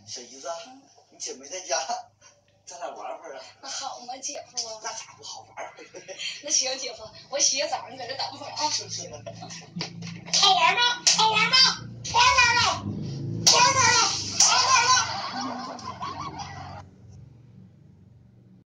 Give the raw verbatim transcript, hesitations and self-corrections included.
小姨子，你姐没在家，咱俩玩会儿啊？ 那好嘛，姐夫啊。 那咋不好玩会儿？ 那行，姐夫，我洗个澡，你在这等会儿啊。 是是。 好玩吗？